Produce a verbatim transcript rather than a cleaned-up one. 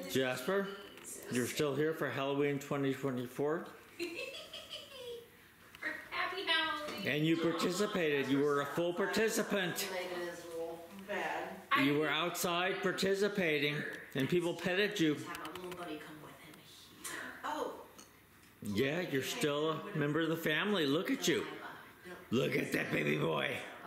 Jasper, you're still here for Halloween twenty twenty-four? Happy Halloween! And you participated. You were a full participant. You were outside participating, and people petted you. Oh. Yeah, you're still a member of the family. Look at you. Look at that baby boy.